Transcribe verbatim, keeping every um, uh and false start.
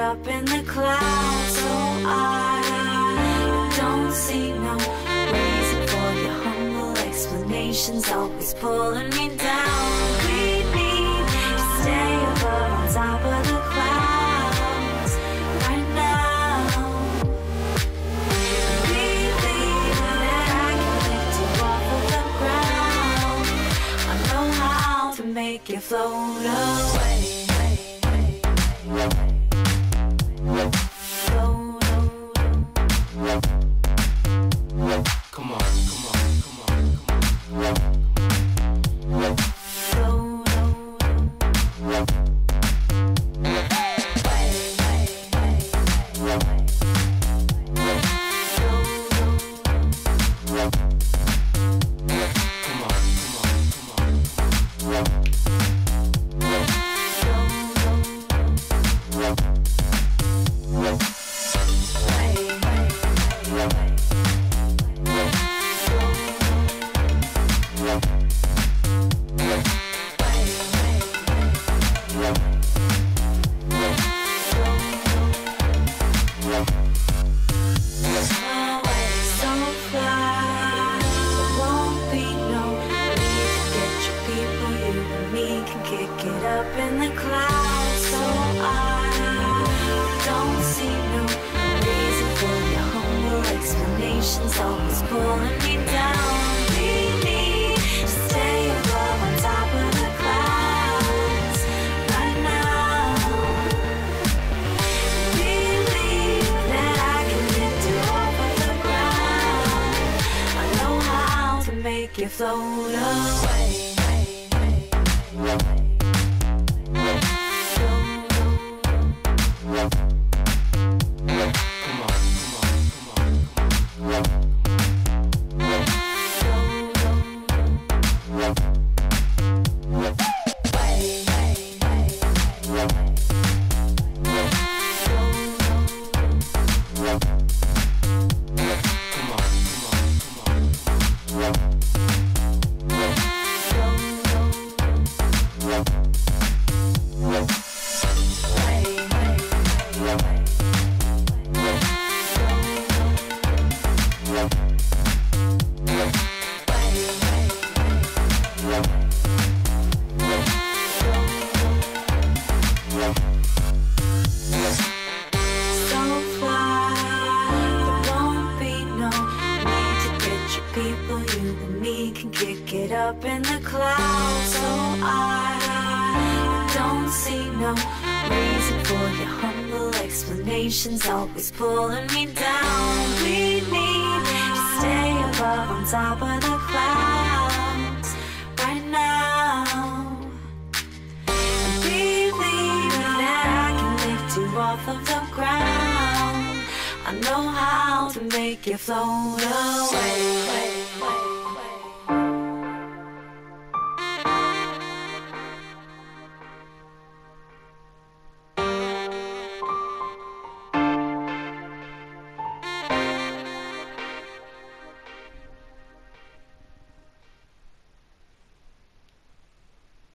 up in the clouds. So I don't see no reason for your humble explanations, always pulling me down. We need to stay above on top of the clouds right now. Believe that I can lift you off of the ground. I know how to make you float away. Come on, come on, come on, come on. Always pulling me down. We need to stay above on top of the clouds right now. Believe that I can lift you off of the ground. I know how to make you float away. People, you and me can kick it up in the clouds. So I don't see no reason for your humble explanations, always pulling me down. We need to stay above on top of the clouds right now. And believe that I can lift you off of the ground. I know how to make you float away.